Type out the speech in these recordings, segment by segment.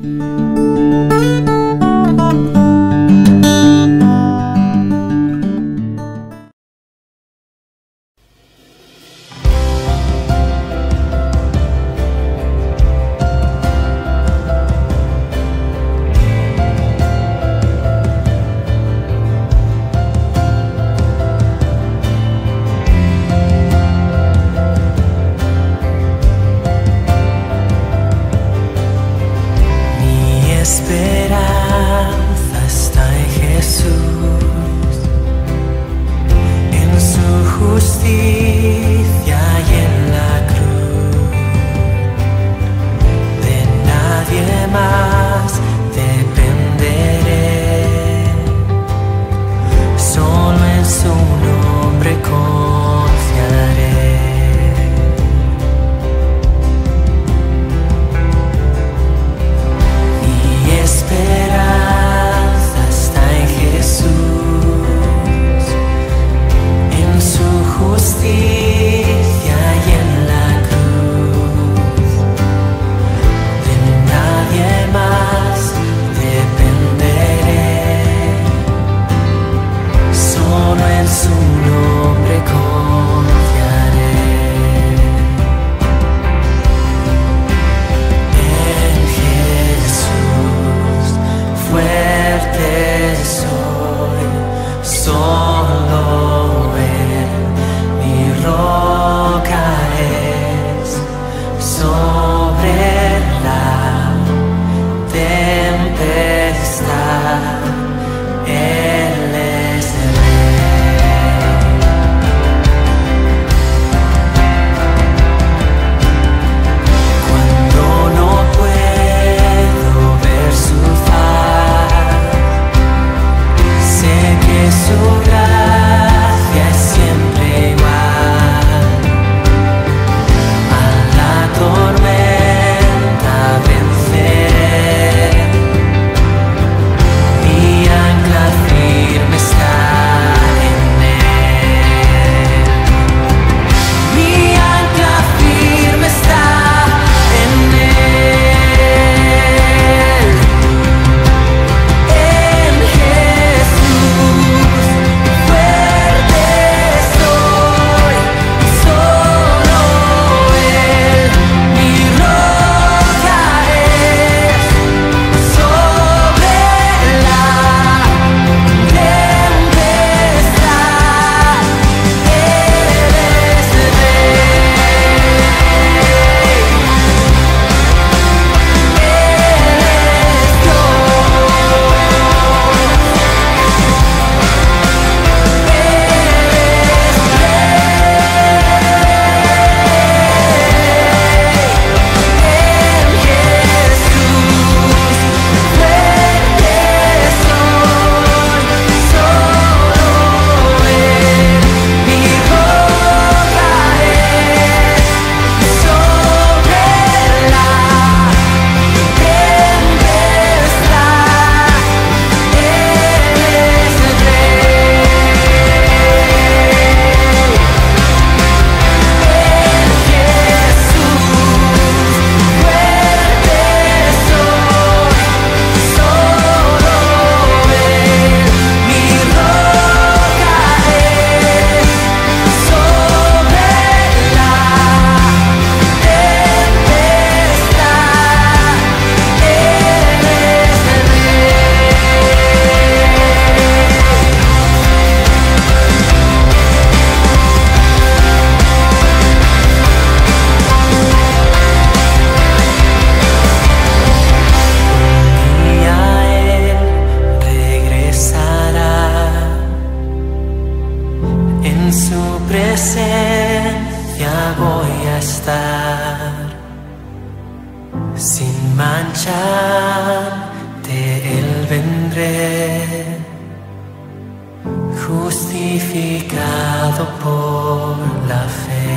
justificado por la fe.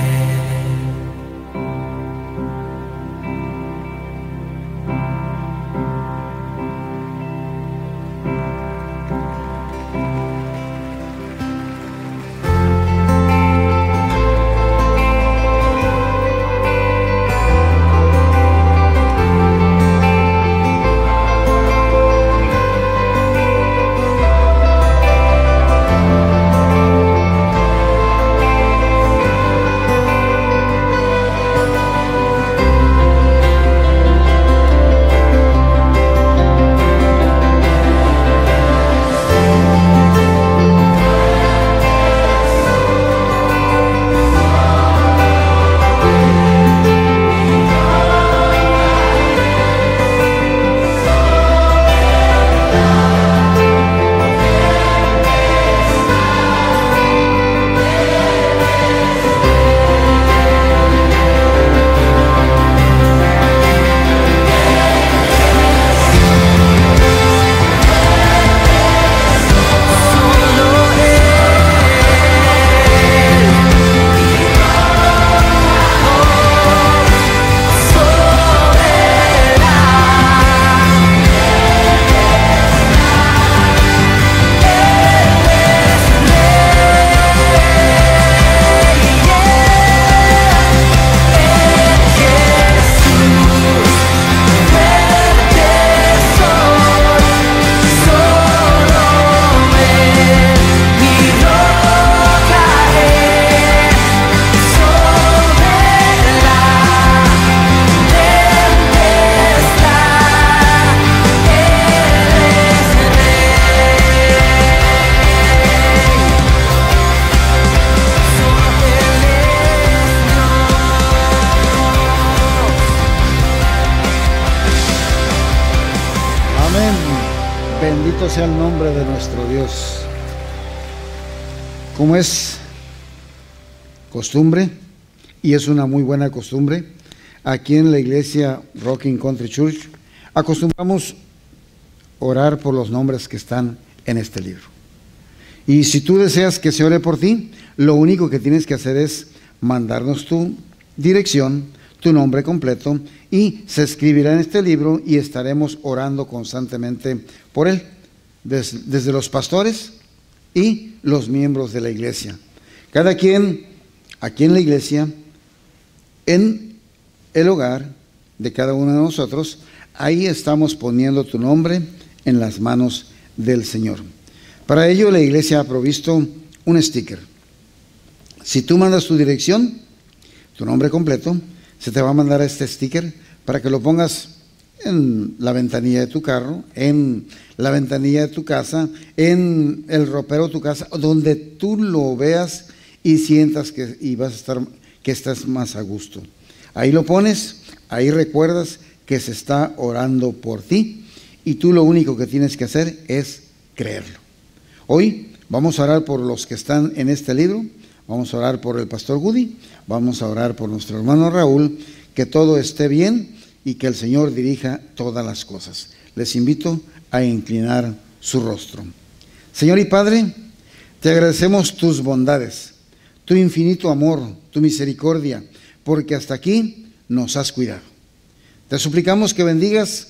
Bendito sea el nombre de nuestro Dios. Como es costumbre, y es una muy buena costumbre, aquí en la iglesia Rocking Country Church acostumbramos orar por los nombres que están en este libro. Y si tú deseas que se ore por ti, lo único que tienes que hacer es mandarnos tu dirección, tu nombre completo, y se escribirá en este libro y estaremos orando constantemente por él, desde los pastores y los miembros de la iglesia. Cada quien aquí en la iglesia, en el hogar de cada uno de nosotros, ahí estamos poniendo tu nombre en las manos del Señor. Para ello la iglesia ha provisto un sticker. Si tú mandas tu dirección, tu nombre completo, se te va a mandar este sticker para que lo pongas en la ventanilla de tu carro, en la ventanilla de tu casa, en el ropero de tu casa, donde tú lo veas y sientas que vas a estar, que estás más a gusto. Ahí lo pones, ahí recuerdas que se está orando por ti y tú lo único que tienes que hacer es creerlo. Hoy vamos a orar por los que están en este libro, vamos a orar por el pastor Woody, vamos a orar por nuestro hermano Raúl, que todo esté bien y que el Señor dirija todas las cosas. Les invito a inclinar su rostro. Señor y Padre, te agradecemos tus bondades, tu infinito amor, tu misericordia, porque hasta aquí nos has cuidado. Te suplicamos que bendigas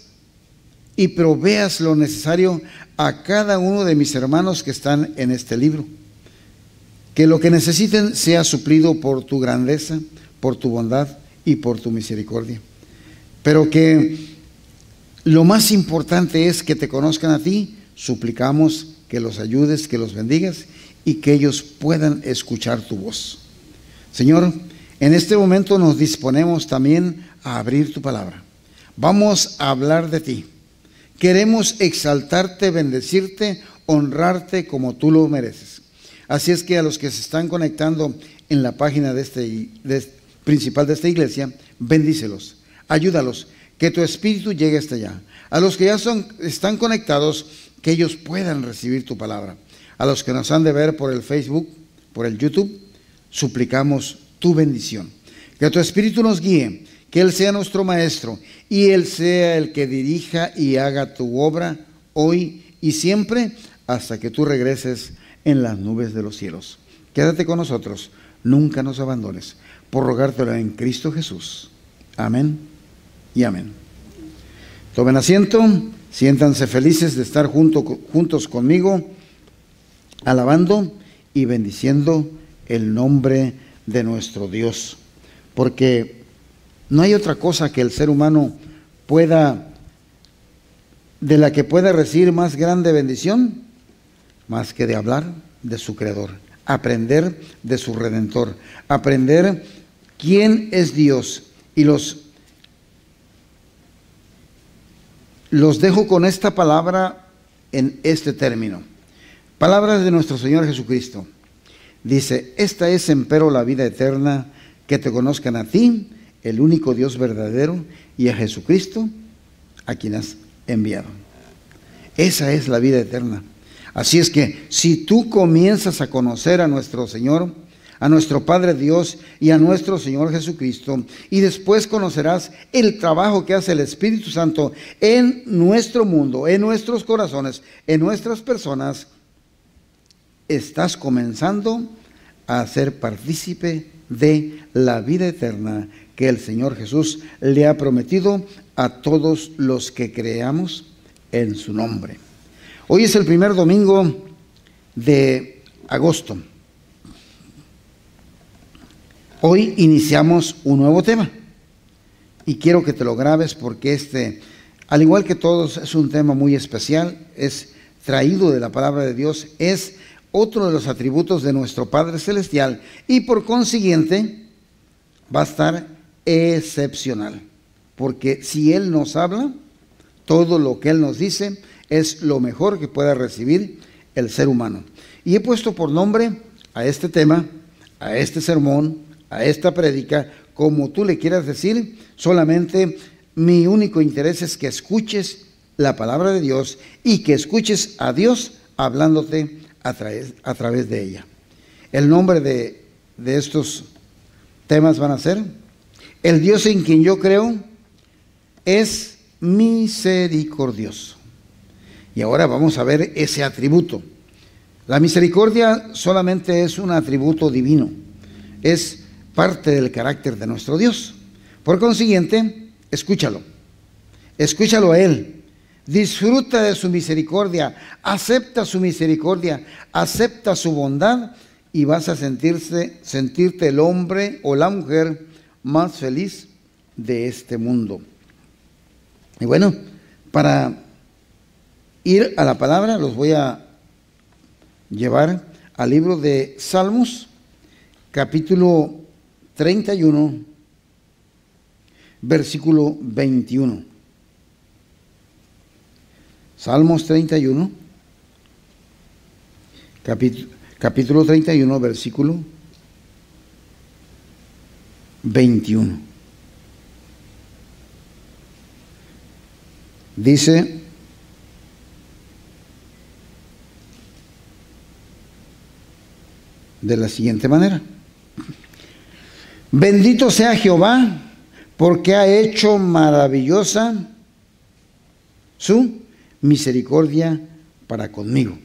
y proveas lo necesario a cada uno de mis hermanos que están en este libro. Que lo que necesiten sea suplido por tu grandeza, por tu bondad y por tu misericordia. Pero que lo más importante es que te conozcan a ti. Suplicamos que los ayudes, que los bendigas y que ellos puedan escuchar tu voz. Señor, en este momento nos disponemos también a abrir tu palabra. Vamos a hablar de ti. Queremos exaltarte, bendecirte, honrarte como tú lo mereces. Así es que a los que se están conectando en la página principal de esta iglesia, bendícelos, ayúdalos, que tu espíritu llegue hasta allá. A los que ya están conectados, que ellos puedan recibir tu palabra. A los que nos han de ver por el Facebook, por el YouTube, suplicamos tu bendición. Que tu espíritu nos guíe, que Él sea nuestro maestro y Él sea el que dirija y haga tu obra hoy y siempre hasta que tú regreses en las nubes de los cielos. Quédate con nosotros, nunca nos abandones, por rogártelo en Cristo Jesús. Amén y amén. Tomen asiento, siéntanse felices de estar juntos conmigo, alabando y bendiciendo el nombre de nuestro Dios, porque no hay otra cosa que el ser humano de la que pueda recibir más grande bendición, más que de hablar de su Creador, aprender de su Redentor, aprender quién es Dios. Y los dejo con esta palabra en este término. Palabras de nuestro Señor Jesucristo. Dice: esta es empero la vida eterna, que te conozcan a ti, el único Dios verdadero, y a Jesucristo, a quien has enviado. Esa es la vida eterna. Así es que si tú comienzas a conocer a nuestro Señor, a nuestro Padre Dios y a nuestro Señor Jesucristo, y después conocerás el trabajo que hace el Espíritu Santo en nuestro mundo, en nuestros corazones, en nuestras personas, estás comenzando a ser partícipe de la vida eterna que el Señor Jesús le ha prometido a todos los que creamos en su nombre. Hoy es el primer domingo de agosto. Hoy iniciamos un nuevo tema y quiero que te lo grabes porque al igual que todos, es un tema muy especial, es traído de la palabra de Dios, es otro de los atributos de nuestro Padre Celestial y por consiguiente va a estar excepcional, porque si Él nos habla, todo lo que Él nos dice es lo mejor que pueda recibir el ser humano. Y he puesto por nombre a este tema, a este sermón, a esta prédica, como tú le quieras decir, solamente mi único interés es que escuches la palabra de Dios y que escuches a Dios hablándote a través de ella. El nombre de estos temas van a ser: el Dios en quien yo creo es misericordioso. Y ahora vamos a ver ese atributo. La misericordia solamente es un atributo divino, es parte del carácter de nuestro Dios. Por consiguiente, escúchalo a Él, disfruta de su misericordia, acepta su misericordia, acepta su bondad y vas a sentirte el hombre o la mujer más feliz de este mundo. Y bueno, para ir a la palabra, los voy a llevar al libro de Salmos, capítulo 31, versículo 21. Salmos 31, capítulo 31, versículo 21. Dice: de la siguiente manera: bendito sea Jehová, porque ha hecho maravillosa su misericordia para conmigo.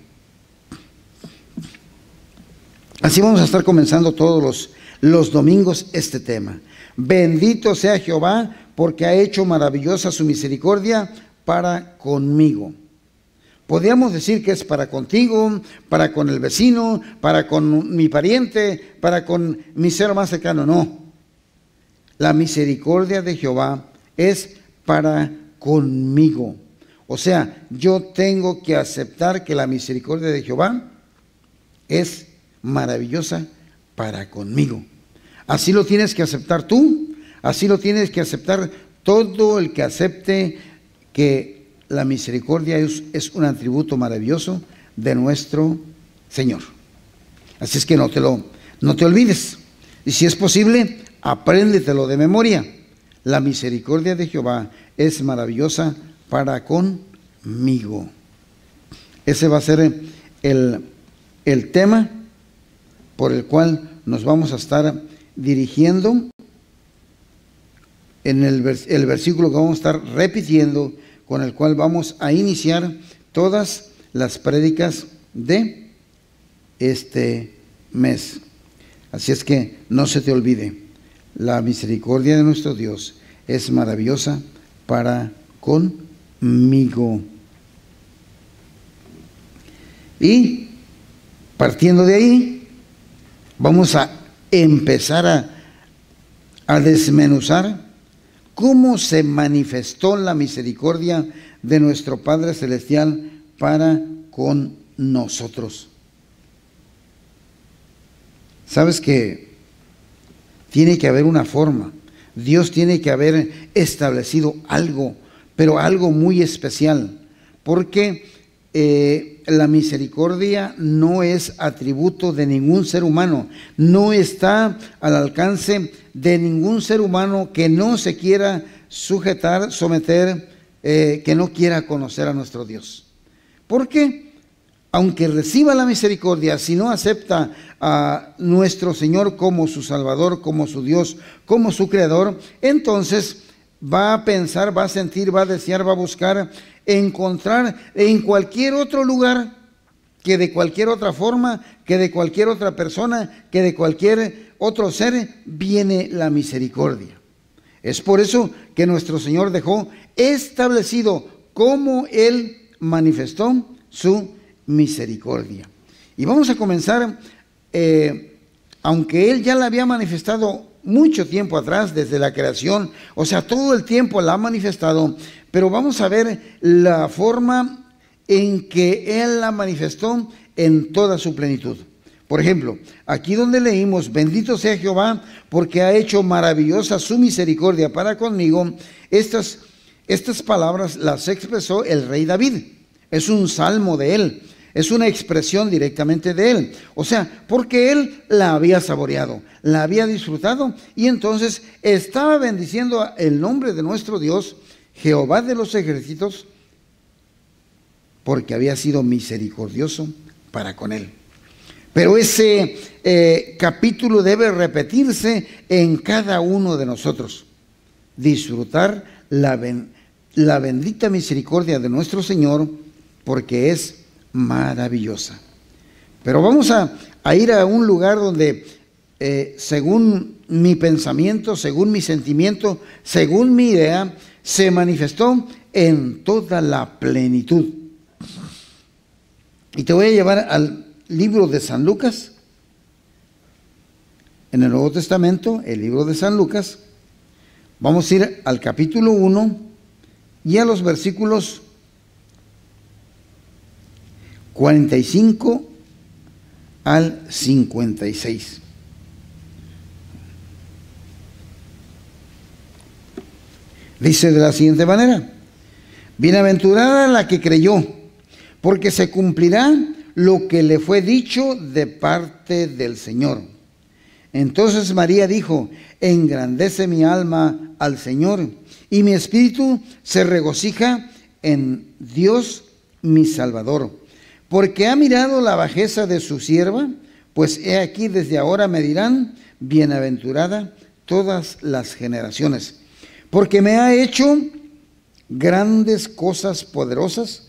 Así vamos a estar comenzando todos los domingos este tema. Bendito sea Jehová, porque ha hecho maravillosa su misericordia para conmigo. Podríamos decir que es para contigo, para con el vecino, para con mi pariente, para con mi ser más cercano. No. La misericordia de Jehová es para conmigo. O sea, yo tengo que aceptar que la misericordia de Jehová es maravillosa para conmigo. Así lo tienes que aceptar tú, así lo tienes que aceptar todo el que acepte que la misericordia es un atributo maravilloso de nuestro Señor. Así es que no te olvides. Y si es posible, apréndetelo de memoria. La misericordia de Jehová es maravillosa para conmigo. Ese va a ser el tema por el cual nos vamos a estar dirigiendo en el versículo que vamos a estar repitiendo, con el cual vamos a iniciar todas las prédicas de este mes. Así es que no se te olvide, la misericordia de nuestro Dios es maravillosa para conmigo. Y partiendo de ahí, vamos a empezar a desmenuzar cómo se manifestó la misericordia de nuestro Padre Celestial para con nosotros. Sabes que tiene que haber una forma. Dios tiene que haber establecido algo, pero algo muy especial, porque la misericordia no es atributo de ningún ser humano, no está al alcance de ningún ser humano que no se quiera someter, que no quiera conocer a nuestro Dios. Porque aunque reciba la misericordia, si no acepta a nuestro Señor como su Salvador, como su Dios, como su Creador, entonces va a pensar, va a sentir, va a desear, va a buscar encontrar en cualquier otro lugar, que de cualquier otra forma, que de cualquier otra persona, que de cualquier otro ser, viene la misericordia. Es por eso que nuestro Señor dejó establecido cómo Él manifestó su misericordia. Y vamos a comenzar, aunque Él ya la había manifestado mucho tiempo atrás, desde la creación, o sea, todo el tiempo la ha manifestado, pero vamos a ver la forma en que Él la manifestó en toda su plenitud. Por ejemplo, aquí donde leímos, bendito sea Jehová, porque ha hecho maravillosa su misericordia para conmigo, estas palabras las expresó el rey David. Es un salmo de él, es una expresión directamente de él. O sea, porque él la había saboreado, la había disfrutado, y entonces estaba bendiciendo el nombre de nuestro Dios, Jehová de los ejércitos, porque había sido misericordioso para con él. Pero ese capítulo debe repetirse en cada uno de nosotros. Disfrutar la bendita misericordia de nuestro Señor, porque es maravillosa. Pero vamos a ir a un lugar donde, según mi pensamiento, según mi sentimiento, según mi idea, se manifestó en toda la plenitud. Y te voy a llevar al libro de San Lucas, en el Nuevo Testamento, el libro de San Lucas. Vamos a ir al capítulo 1 y a los versículos 45 al 56. Dice de la siguiente manera: bienaventurada la que creyó, porque se cumplirá lo que le fue dicho de parte del Señor. Entonces María dijo: engrandece mi alma al Señor, y mi espíritu se regocija en Dios mi Salvador, porque ha mirado la bajeza de su sierva, pues he aquí desde ahora me dirán bienaventurada todas las generaciones, porque me ha hecho grandes cosas poderosas,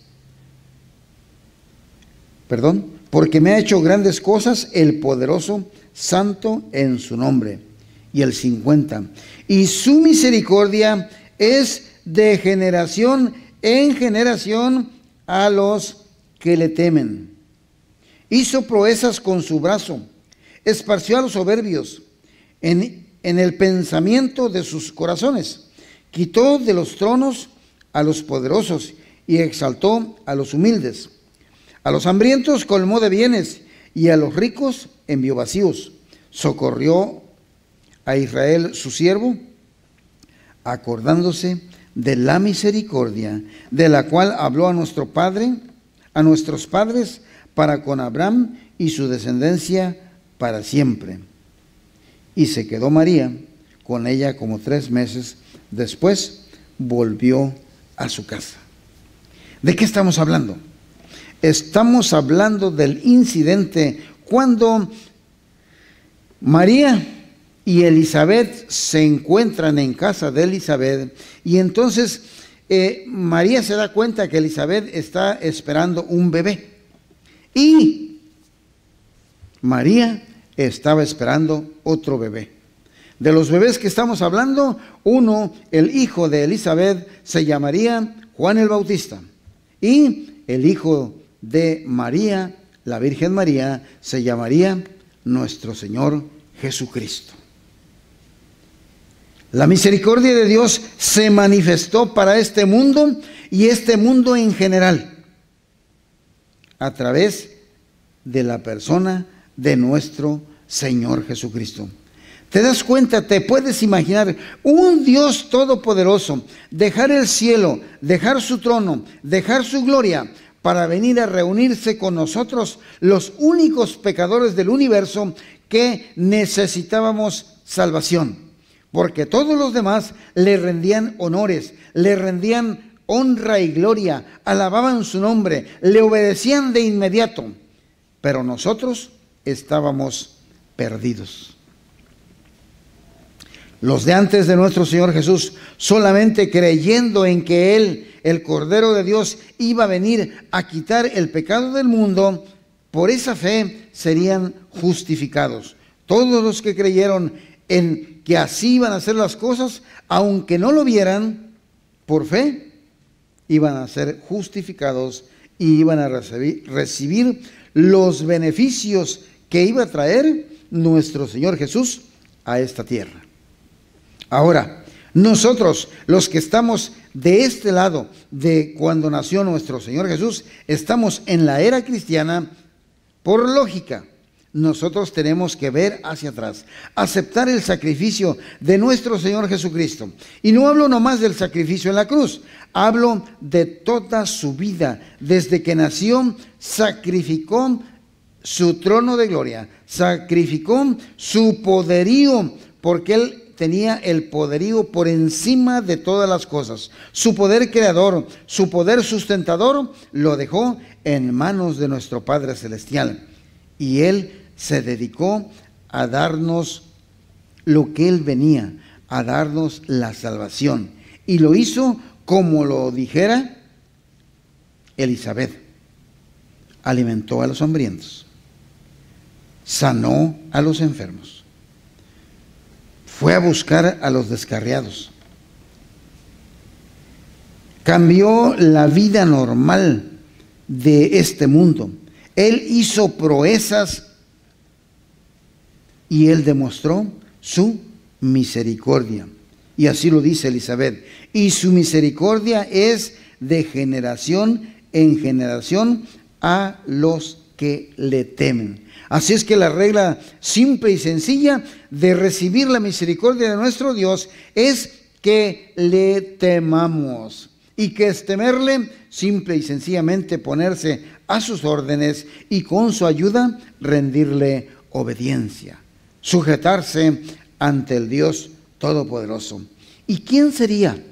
porque me ha hecho grandes cosas el poderoso, santo en su nombre. Y el 50, y su misericordia es de generación en generación a los que le temen. Hizo proezas con su brazo, esparció a los soberbios en el pensamiento de sus corazones, quitó de los tronos a los poderosos y exaltó a los humildes. A los hambrientos colmó de bienes y a los ricos envió vacíos. Socorrió a Israel su siervo, acordándose de la misericordia de la cual habló a nuestros padres, para con Abraham y su descendencia para siempre. Y se quedó María con ella como 3 meses. Después volvió a su casa. ¿De qué estamos hablando? Estamos hablando del incidente cuando María y Elizabeth se encuentran en casa de Elizabeth, y entonces María se da cuenta que Elizabeth está esperando un bebé, y María estaba esperando otro bebé. De los bebés que estamos hablando, uno, el hijo de Elizabeth, se llamaría Juan el Bautista, y el hijo de María, la Virgen María, se llamaría nuestro Señor Jesucristo. La misericordia de Dios se manifestó para este mundo y este mundo en general a través de la persona de nuestro Señor Jesucristo. ¿Te das cuenta? ¿Te puedes imaginar un Dios todopoderoso dejar el cielo, dejar su trono, dejar su gloria para venir a reunirse con nosotros, los únicos pecadores del universo que necesitábamos salvación? Porque todos los demás le rendían honores, le rendían honra y gloria, alababan su nombre, le obedecían de inmediato. Pero nosotros estábamos perdidos. Los de antes de nuestro Señor Jesús, solamente creyendo en que Él, el Cordero de Dios, iba a venir a quitar el pecado del mundo, por esa fe serían justificados. Todos los que creyeron en que así iban a ser las cosas, aunque no lo vieran, por fe, iban a ser justificados y iban a recibir los beneficios que iba a traer nuestro Señor Jesús a esta tierra. Ahora, nosotros, los que estamos de este lado de cuando nació nuestro Señor Jesús, estamos en la era cristiana. Por lógica, nosotros tenemos que ver hacia atrás, aceptar el sacrificio de nuestro Señor Jesucristo. Y no hablo nomás del sacrificio en la cruz, hablo de toda su vida. Desde que nació, sacrificó su trono de gloria, sacrificó su poderío, porque Él tenía el poderío por encima de todas las cosas. Su poder creador, su poder sustentador, lo dejó en manos de nuestro Padre Celestial. Y Él se dedicó a darnos lo que Él venía, a darnos la salvación. Y lo hizo como lo dijera Elizabeth. Alimentó a los hambrientos, sanó a los enfermos, fue a buscar a los descarriados, cambió la vida normal de este mundo. Él hizo proezas y Él demostró su misericordia. Y así lo dice Elizabeth. Y su misericordia es de generación en generación a los que le temen. Así es que la regla simple y sencilla de recibir la misericordia de nuestro Dios es que le temamos. ¿Y que es temerle? Simple y sencillamente ponerse a sus órdenes y con su ayuda rendirle obediencia, sujetarse ante el Dios Todopoderoso. ¿Y quién sería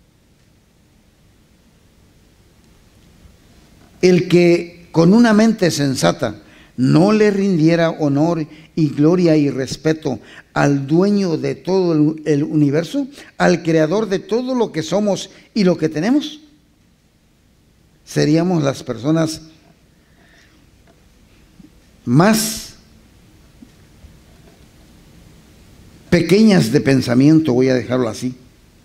el que con una mente sensata no le rindiera honor y gloria y respeto al dueño de todo el universo, al creador de todo lo que somos y lo que tenemos? Seríamos las personas más pequeñas de pensamiento, voy a dejarlo así,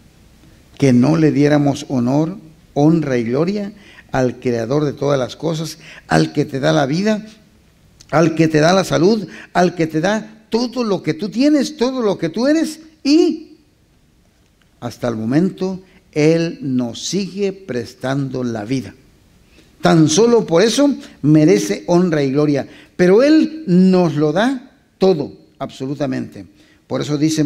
que no le diéramos honor, honra y gloria al creador de todas las cosas, al que te da la vida, al que te da la salud, al que te da todo lo que tú tienes, todo lo que tú eres, y hasta el momento Él nos sigue prestando la vida. Tan solo por eso merece honra y gloria, pero Él nos lo da todo, absolutamente. Por eso dice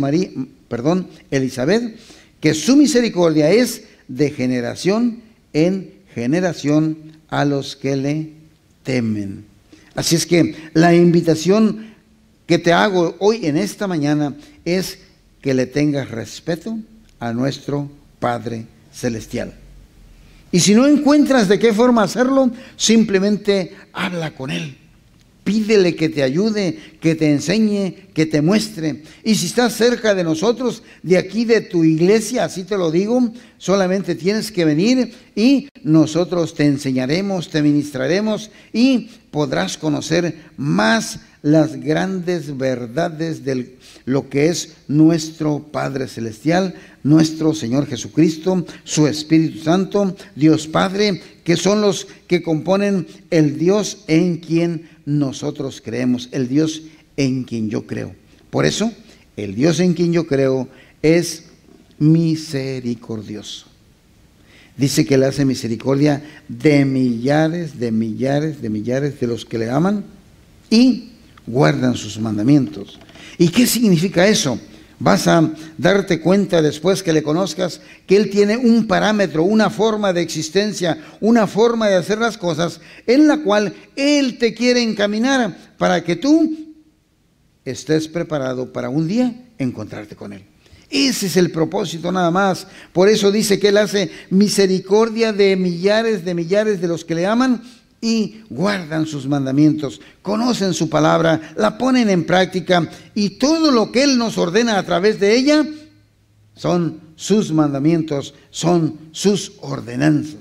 Elizabeth, que su misericordia es de generación en generación a los que le temen. Así es que la invitación que te hago hoy en esta mañana es que le tengas respeto a nuestro Padre Celestial. Y si no encuentras de qué forma hacerlo, simplemente habla con Él. Pídele que te ayude, que te enseñe, que te muestre. Y si estás cerca de nosotros, de aquí de tu iglesia, así te lo digo, solamente tienes que venir y nosotros te enseñaremos, te ministraremos y podrás conocer más las grandes verdades de lo que es nuestro Padre Celestial, nuestro Señor Jesucristo, su Espíritu Santo, Dios Padre, que son los que componen el Dios en quien nosotros creemos, el Dios en quien yo creo. Por eso, el Dios en quien yo creo es misericordioso. Dice que Él hace misericordia de millares, de millares, de millares de los que le aman y guardan sus mandamientos. ¿Y qué significa eso? Vas a darte cuenta después que le conozcas que Él tiene un parámetro, una forma de existencia, una forma de hacer las cosas en la cual Él te quiere encaminar para que tú estés preparado para un día encontrarte con Él. Ese es el propósito nada más. Por eso dice que Él hace misericordia de millares de los que le aman y guardan sus mandamientos, conocen su palabra, la ponen en práctica y todo lo que Él nos ordena a través de ella son sus mandamientos, son sus ordenanzas.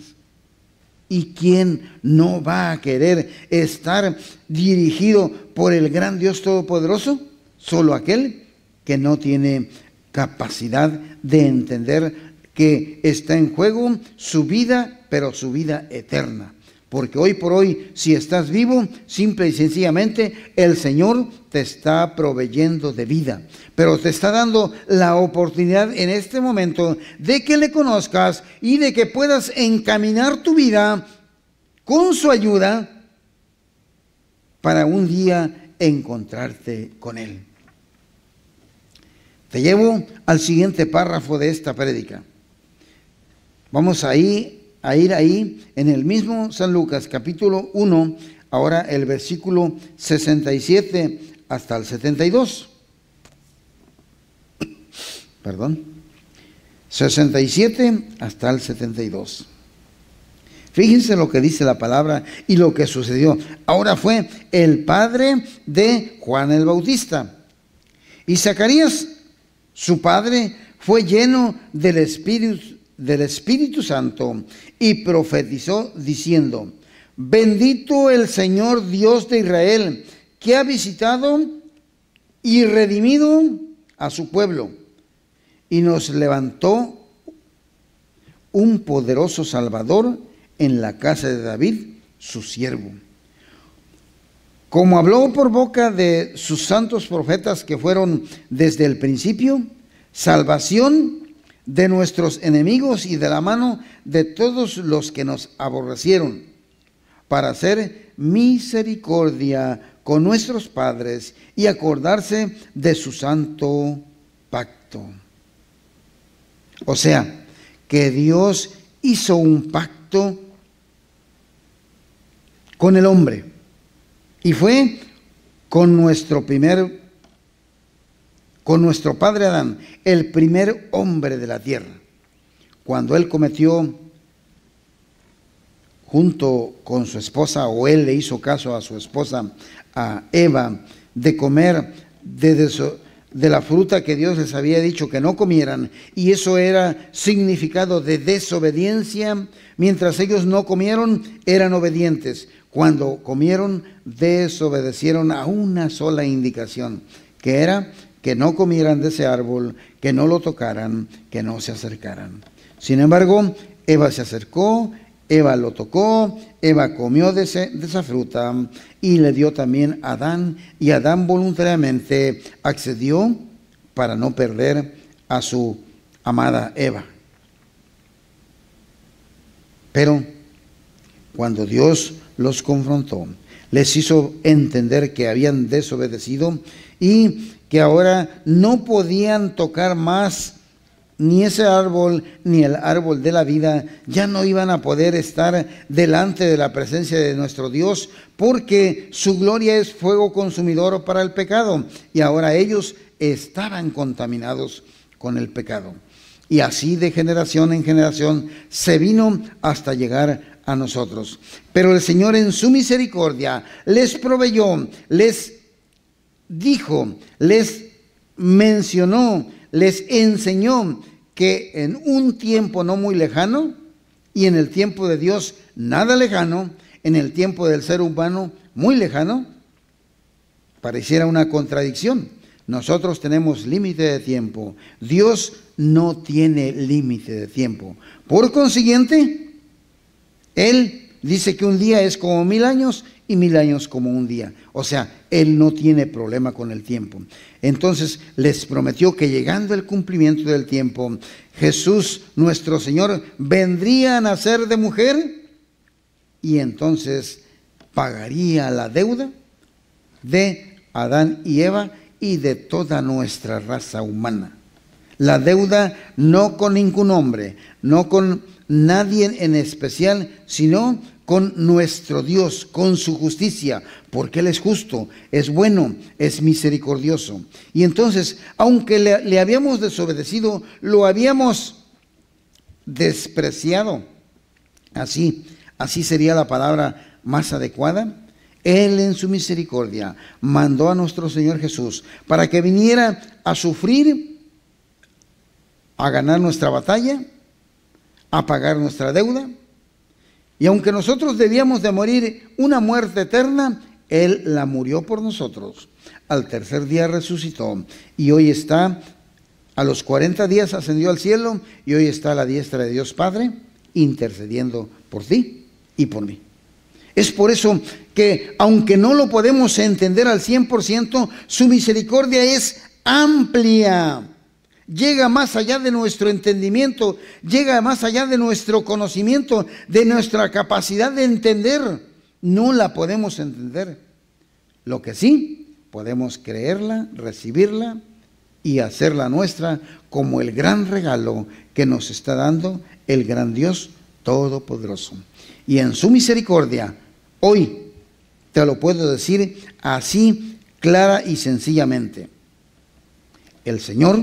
¿Y quién no va a querer estar dirigido por el gran Dios Todopoderoso? Solo aquel que no tiene capacidad de entender que está en juego su vida, pero su vida eterna. Porque hoy por hoy, si estás vivo, simple y sencillamente, el Señor te está proveyendo de vida. Pero te está dando la oportunidad en este momento de que le conozcas y de que puedas encaminar tu vida con su ayuda para un día encontrarte con Él. Te llevo al siguiente párrafo de esta prédica. Vamos a ir ahí en el mismo San Lucas capítulo 1, ahora el versículo 67 hasta el 72. 67 hasta el 72. Fíjense lo que dice la palabra y lo que sucedió. Ahora fue el padre de Juan el Bautista. Y Zacarías, su padre, fue lleno del Espíritu Santo y profetizó diciendo: bendito el Señor Dios de Israel, que ha visitado y redimido a su pueblo, y nos levantó un poderoso Salvador en la casa de David, su siervo. Como habló por boca de sus santos profetas que fueron desde el principio, salvación de nuestros enemigos y de la mano de todos los que nos aborrecieron, para hacer misericordia con nuestros padres y acordarse de su santo pacto. O sea, que Dios hizo un pacto con el hombre, y fue con nuestro padre Adán, el primer hombre de la tierra. Cuando él cometió junto con su esposa, o él le hizo caso a su esposa, a Eva, de comer de la fruta que Dios les había dicho que no comieran, y eso era significado de desobediencia. Mientras ellos no comieron, eran obedientes. Cuando comieron, desobedecieron a una sola indicación, que era que no comieran de ese árbol, que no lo tocaran, que no se acercaran. Sin embargo, Eva se acercó, Eva lo tocó, Eva comió de esa fruta y le dio también a Adán, y Adán voluntariamente accedió para no perder a su amada Eva. Pero cuando Dios los confrontó, les hizo entender que habían desobedecido y que ahora no podían tocar más ni ese árbol, ni el árbol de la vida. Ya no iban a poder estar delante de la presencia de nuestro Dios, porque su gloria es fuego consumidor para el pecado, y ahora ellos estaban contaminados con el pecado. Y así de generación en generación se vino hasta llegar a nosotros. Pero el Señor en su misericordia les proveyó, les dijo, les mencionó, les enseñó que en un tiempo no muy lejano, y en el tiempo de Dios nada lejano, en el tiempo del ser humano muy lejano, pareciera una contradicción. Nosotros tenemos límite de tiempo, Dios no tiene límite de tiempo. Por consiguiente, Él dice que un día es como 1000 años y 1000 años como un día. O sea, Él no tiene problema con el tiempo. Entonces les prometió que llegando el cumplimiento del tiempo, Jesús, nuestro Señor, vendría a nacer de mujer, y entonces pagaría la deuda de Adán y Eva y de toda nuestra raza humana. La deuda no con ningún hombre, no con nadie en especial, sino con nuestro Dios, con su justicia, porque Él es justo, es bueno, es misericordioso. Y entonces, aunque le habíamos desobedecido, lo habíamos despreciado, así sería la palabra más adecuada, Él en su misericordia mandó a nuestro Señor Jesús para que viniera a sufrir, a ganar nuestra batalla, a pagar nuestra deuda. Y aunque nosotros debíamos de morir una muerte eterna, Él la murió por nosotros. Al tercer día resucitó, y hoy está, a los 40 días ascendió al cielo, y hoy está a la diestra de Dios Padre, intercediendo por ti y por mí. Es por eso que, aunque no lo podemos entender al 100%, su misericordia es amplia. Llega más allá de nuestro entendimiento, llega más allá de nuestro conocimiento, de nuestra capacidad de entender. No la podemos entender. Lo que sí, podemos creerla, recibirla y hacerla nuestra como el gran regalo que nos está dando el gran Dios Todopoderoso. Y en su misericordia, hoy te lo puedo decir así, clara y sencillamente. El Señor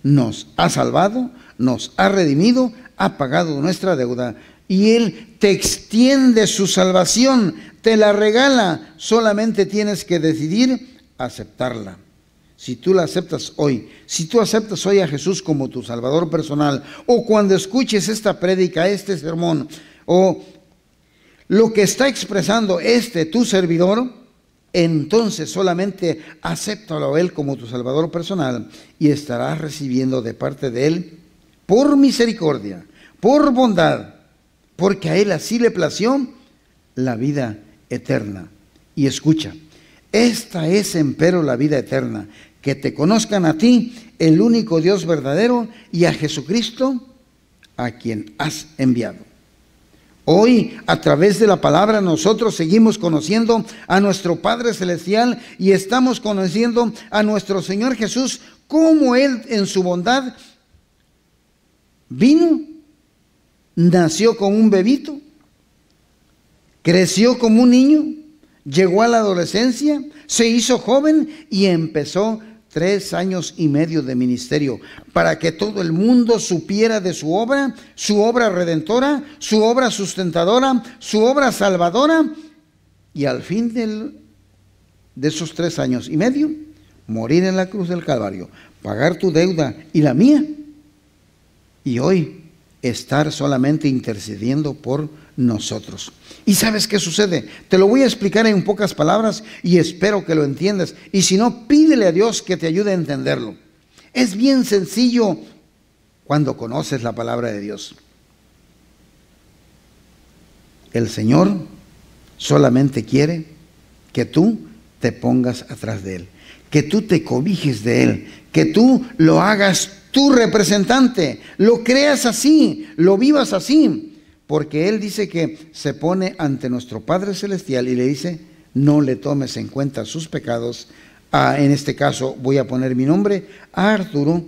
nos ha salvado, nos ha redimido, ha pagado nuestra deuda y Él te extiende su salvación, te la regala, solamente tienes que decidir aceptarla. Si tú la aceptas hoy, si tú aceptas hoy a Jesús como tu Salvador personal, o cuando escuches esta prédica, este sermón, o lo que está expresando tu servidor, entonces solamente acéptalo a Él como tu Salvador personal y estarás recibiendo de parte de Él, por misericordia, por bondad, porque a Él así le plació, la vida eterna. Y escucha, esta es empero la vida eterna, que te conozcan a ti, el único Dios verdadero, y a Jesucristo, a quien has enviado. Hoy, a través de la palabra, nosotros seguimos conociendo a nuestro Padre Celestial y estamos conociendo a nuestro Señor Jesús, cómo Él en su bondad vino, nació como un bebito, creció como un niño, llegó a la adolescencia, se hizo joven y empezó 3 años y medio de ministerio para que todo el mundo supiera de su obra redentora, su obra sustentadora, su obra salvadora, y al fin de esos 3 años y medio, morir en la cruz del Calvario, pagar tu deuda y la mía, y hoy estar solamente intercediendo por nosotros. ¿Y sabes qué sucede? Te lo voy a explicar en pocas palabras y espero que lo entiendas. Y si no, pídele a Dios que te ayude a entenderlo. Es bien sencillo cuando conoces la palabra de Dios. El Señor solamente quiere que tú te pongas atrás de Él, que tú te cobijes de Él, que tú lo hagas tu representante, lo creas así, lo vivas así. Porque Él dice que se pone ante nuestro Padre Celestial y le dice, no le tomes en cuenta sus pecados. En este caso voy a poner mi nombre, a Arturo.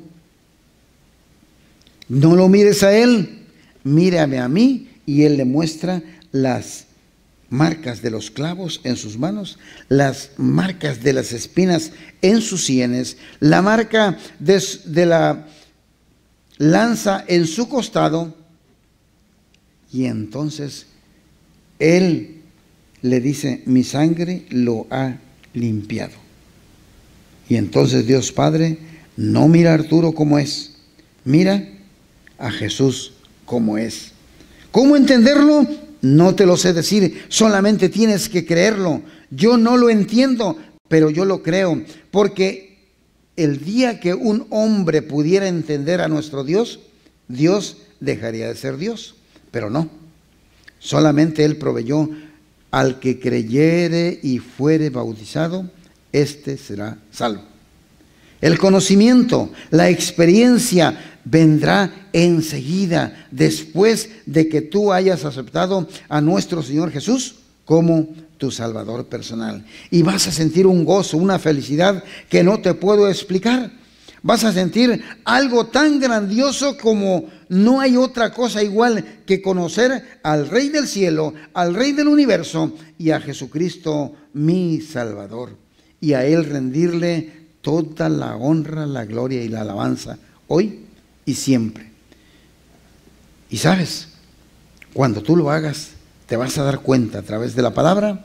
No lo mires a él, mírame a mí. Y Él le muestra las marcas de los clavos en sus manos, las marcas de las espinas en sus sienes, la marca de la lanza en su costado. Y entonces Él le dice, mi sangre lo ha limpiado. Y entonces Dios Padre no mira a Arturo como es, mira a Jesús como es. ¿Cómo entenderlo? No te lo sé decir, solamente tienes que creerlo. Yo no lo entiendo, pero yo lo creo, porque el día que un hombre pudiera entender a nuestro Dios, Dios dejaría de ser Dios. Pero no, solamente Él proveyó, al que creyere y fuere bautizado, éste será salvo. El conocimiento, la experiencia vendrá enseguida, después de que tú hayas aceptado a nuestro Señor Jesús como tu Salvador personal. Y vas a sentir un gozo, una felicidad que no te puedo explicar. Vas a sentir algo tan grandioso como no hay otra cosa igual que conocer al Rey del cielo, al Rey del universo y a Jesucristo mi Salvador. Y a Él rendirle toda la honra, la gloria y la alabanza, hoy y siempre. Y sabes, cuando tú lo hagas, te vas a dar cuenta a través de la palabra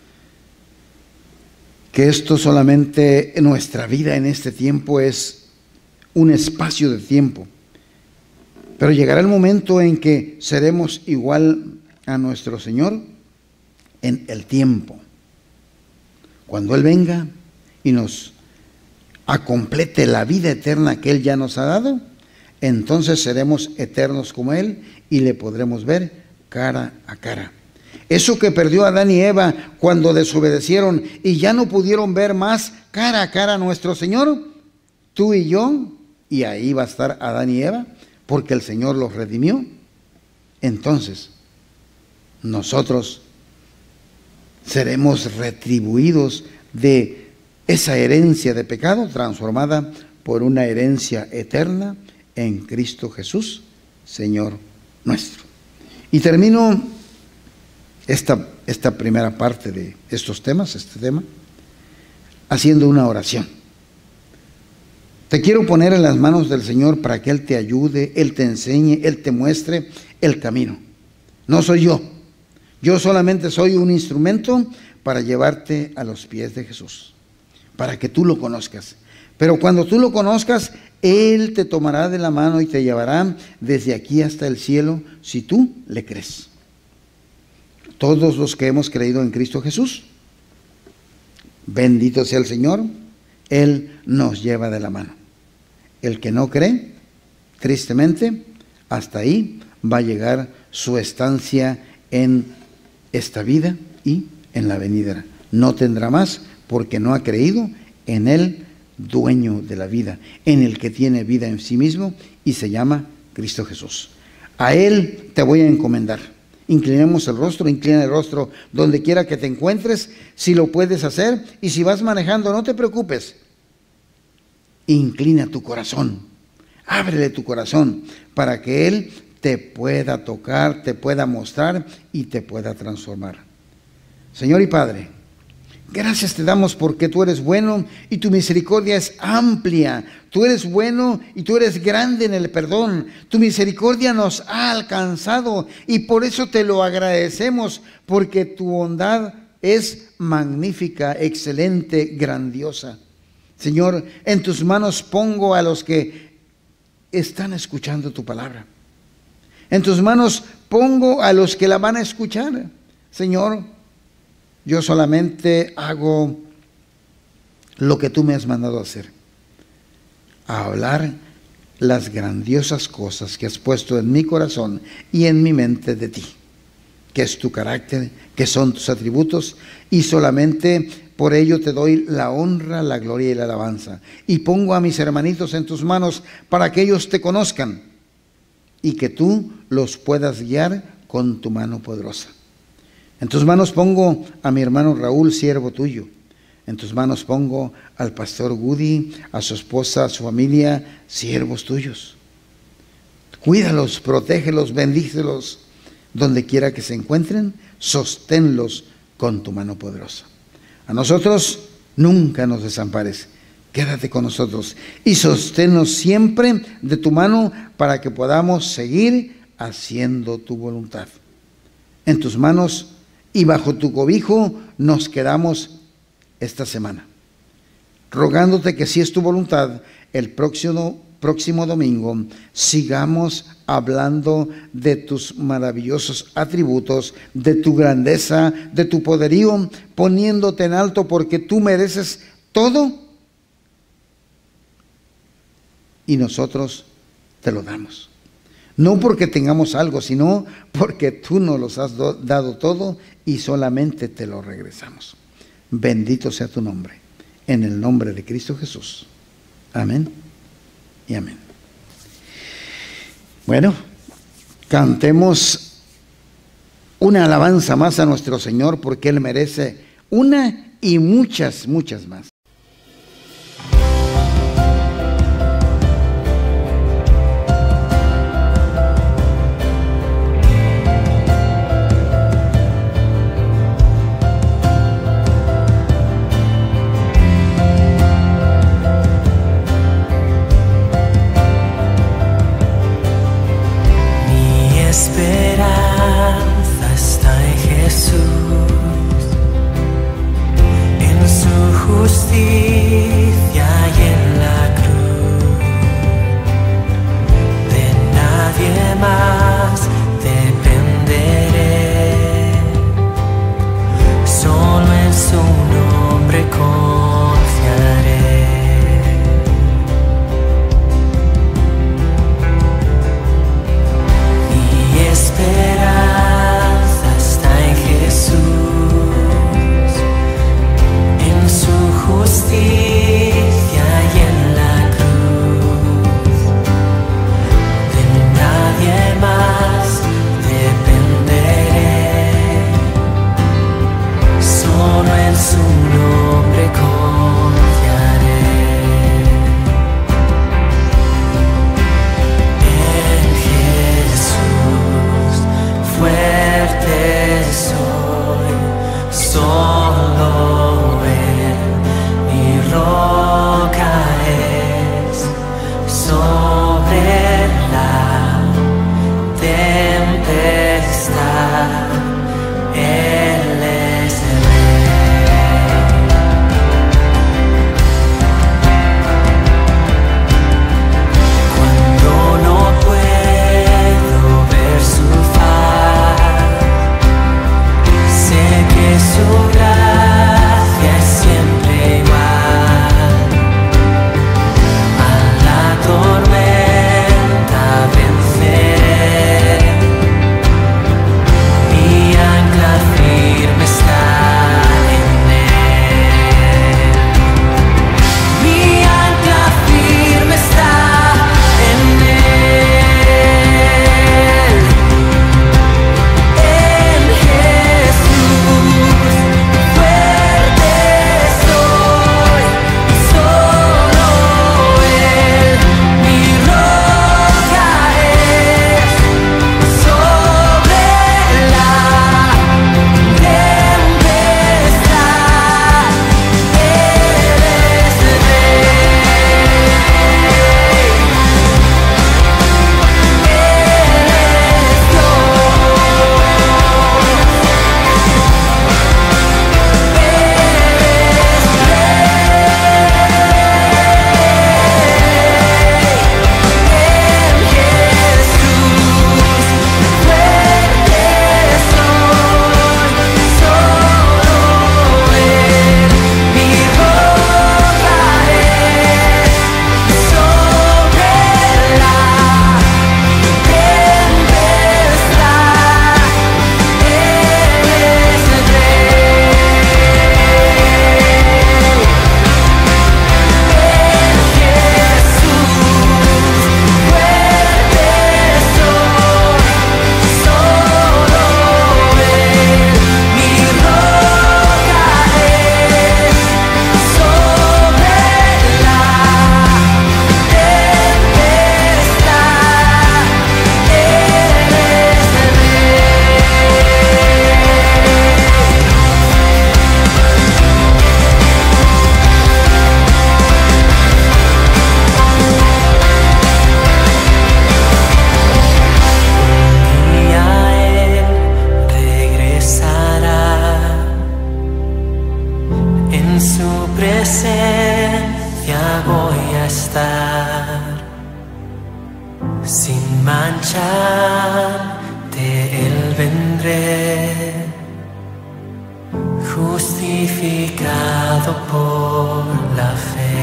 que esto solamente en nuestra vida en este tiempo es un espacio de tiempo, pero llegará el momento en que seremos igual a nuestro Señor en el tiempo, cuando Él venga y nos complete la vida eterna que Él ya nos ha dado. Entonces seremos eternos como Él y le podremos ver cara a cara. Eso que perdió Adán y Eva cuando desobedecieron y ya no pudieron ver más cara a cara a nuestro Señor, tú y yo, y ahí va a estar Adán y Eva, porque el Señor los redimió. Entonces, nosotros seremos retribuidos de esa herencia de pecado, transformada por una herencia eterna en Cristo Jesús, Señor nuestro. Y termino esta primera parte de estos temas, este tema, haciendo una oración. Te quiero poner en las manos del Señor para que Él te ayude, Él te enseñe, Él te muestre el camino. No soy yo. Yo solamente soy un instrumento para llevarte a los pies de Jesús, para que tú lo conozcas. Pero cuando tú lo conozcas, Él te tomará de la mano y te llevará desde aquí hasta el cielo si tú le crees. Todos los que hemos creído en Cristo Jesús, bendito sea el Señor, Él nos lleva de la mano. El que no cree, tristemente, hasta ahí va a llegar su estancia en esta vida y en la venidera. No tendrá más porque no ha creído en el dueño de la vida, en el que tiene vida en sí mismo y se llama Cristo Jesús. A Él te voy a encomendar. Inclinemos el rostro, inclina el rostro donde quiera que te encuentres, si lo puedes hacer, y si vas manejando, no te preocupes. Inclina tu corazón, ábrele tu corazón para que Él te pueda tocar, te pueda mostrar y te pueda transformar. Señor y Padre, gracias te damos porque tú eres bueno y tu misericordia es amplia. Tú eres bueno y tú eres grande en el perdón. Tu misericordia nos ha alcanzado y por eso te lo agradecemos, porque tu bondad es magnífica, excelente, grandiosa. Señor, en tus manos pongo a los que están escuchando tu palabra. En tus manos pongo a los que la van a escuchar. Señor, yo solamente hago lo que tú me has mandado hacer. A hablar las grandiosas cosas que has puesto en mi corazón y en mi mente de ti, que es tu carácter, que son tus atributos, y solamente por ello te doy la honra, la gloria y la alabanza. Y pongo a mis hermanitos en tus manos para que ellos te conozcan y que tú los puedas guiar con tu mano poderosa. En tus manos pongo a mi hermano Raúl, siervo tuyo. En tus manos pongo al pastor Woody, a su esposa, a su familia, siervos tuyos. Cuídalos, protégelos, bendícelos. Donde quiera que se encuentren, sosténlos con tu mano poderosa. A nosotros nunca nos desampares. Quédate con nosotros y sosténnos siempre de tu mano para que podamos seguir haciendo tu voluntad. En tus manos y bajo tu cobijo nos quedamos esta semana, rogándote que, si es tu voluntad, el próximo domingo sigamos hablando de tus maravillosos atributos, de tu grandeza, de tu poderío, poniéndote en alto porque tú mereces todo y nosotros te lo damos. No porque tengamos algo, sino porque tú nos los has dado todo y solamente te lo regresamos. Bendito sea tu nombre, en el nombre de Cristo Jesús. Amén y amén. Bueno, cantemos una alabanza más a nuestro Señor, porque Él merece una y muchas, muchas más. Esperanza está en Jesús, en su justicia ante Él vendré, justificado por la fe.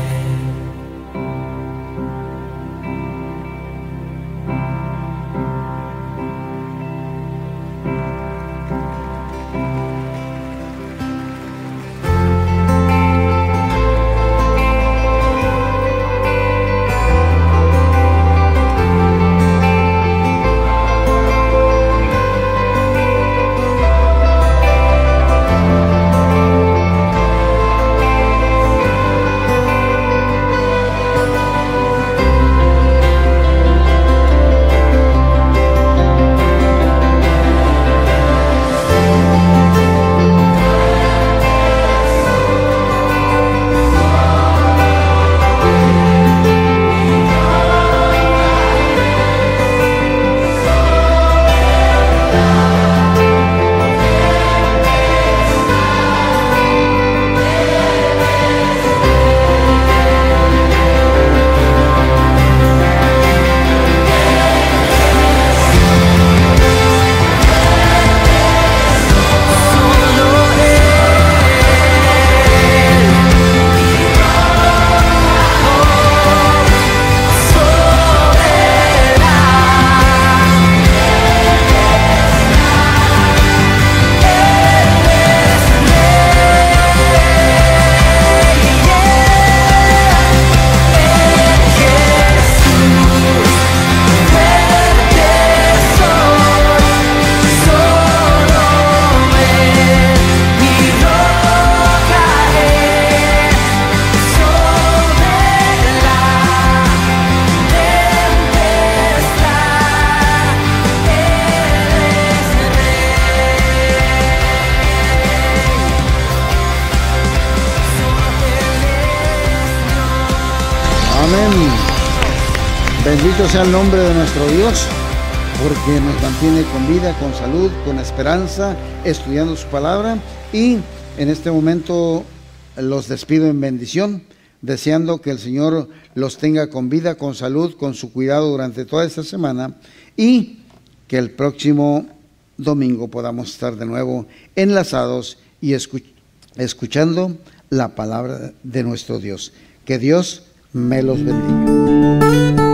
Amén. Bendito sea el nombre de nuestro Dios, porque nos mantiene con vida, con salud, con esperanza, estudiando su palabra. Y en este momento los despido en bendición, deseando que el Señor los tenga con vida, con salud, con su cuidado durante toda esta semana, y que el próximo domingo podamos estar de nuevo enlazados y escuchando la palabra de nuestro Dios. Que Dios me los bendiga.